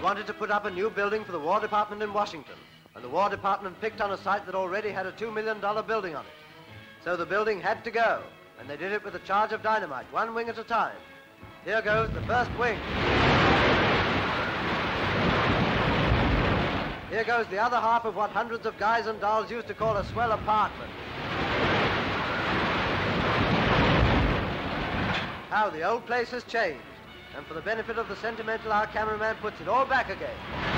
wanted to put up a new building for the War Department in Washington, and the War Department picked on a site that already had a $2 million building on it. So the building had to go, and they did it with a charge of dynamite, one wing at a time. Here goes the first wing. Here goes the other half of what hundreds of guys and dolls used to call a swell apartment. How the old place has changed. And for the benefit of the sentimental, our cameraman puts it all back again.